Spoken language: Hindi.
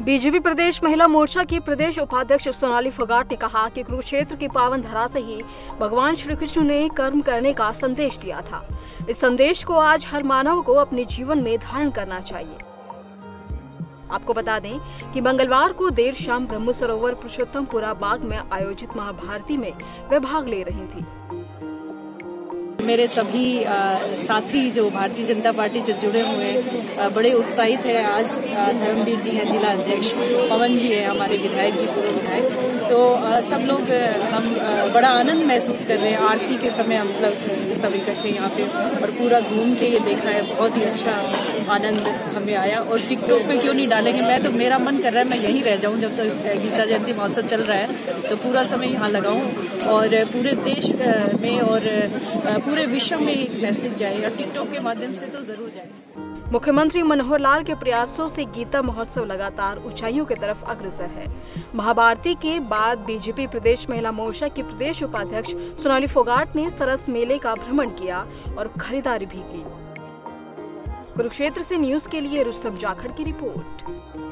बीजेपी प्रदेश महिला मोर्चा की प्रदेश उपाध्यक्ष सोनाली फोगाट ने कहा कि कुरुक्षेत्र की पावन धरा से ही भगवान श्री कृष्ण ने कर्म करने का संदेश दिया था। इस संदेश को आज हर मानव को अपने जीवन में धारण करना चाहिए। आपको बता दें कि मंगलवार को देर शाम ब्रह्म सरोवर पुरुषोत्तमपुरा बाग में आयोजित महाभारती में वे भाग ले रही थी। मेरे सभी साथी जो भारतीय जनता पार्टी से जुड़े हुए बड़े उत्साहित हैं। आज धर्मवीर जी हैं, जिला अध्यक्ष पवन जी हैं, हमारे विधायक जी, पूर्व विधायक, तो सब लोग हम बड़ा आनंद महसूस कर रहे हैं। आरती के समय हम लोग सब इकट्ठे यहाँ पे और पूरा घूम के ये देखा है, बहुत ही अच्छा आनंद हमें आया। और टिकटॉक पे क्यों नहीं डालेंगे, मैं तो मेरा मन कर रहा है मैं यहीं रह जाऊँ जब तक गीता जयंती महोत्सव चल रहा है, तो पूरा समय यहाँ लगाऊँ और पूरे देश में और पूरे विश्व में एक मैसेज जाए और टिकटॉक के माध्यम से तो जरूर जाए। मुख्यमंत्री मनोहर लाल के प्रयासों से गीता महोत्सव लगातार ऊंचाइयों की तरफ अग्रसर है। महाभारती के बाद बीजेपी प्रदेश महिला मोर्चा की प्रदेश उपाध्यक्ष सोनाली फोगाट ने सरस मेले का भ्रमण किया और खरीदारी भी की। कुरुक्षेत्र से न्यूज के लिए रुस्तम जाखड़ की रिपोर्ट।